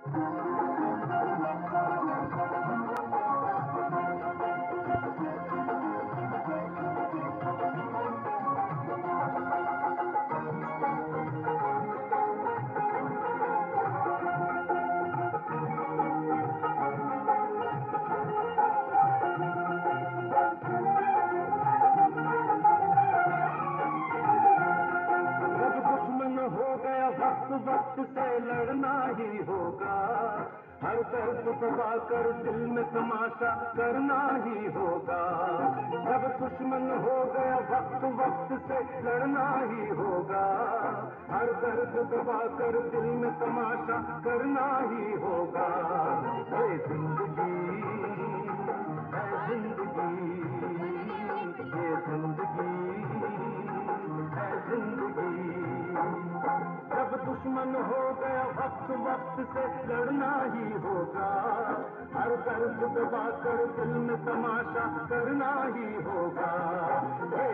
वक्त वक्त से लड़ना ही होगा, हर दर्द दबा कर दिल में तमाशा करना ही होगा। जब दुश्मन हो गया वक्त वक्त से लड़ना ही होगा, हर दर्द दबा कर दिल में तमाशा करना ही होगा। ये जिंदगी है जिंदगी, ये जिंदगी है जिंदगी। जब दुश्मन हो गया वक्त वक्त से लड़ना ही होगा, हर दर्द दबा कर दिल में तमाशा करना ही होगा।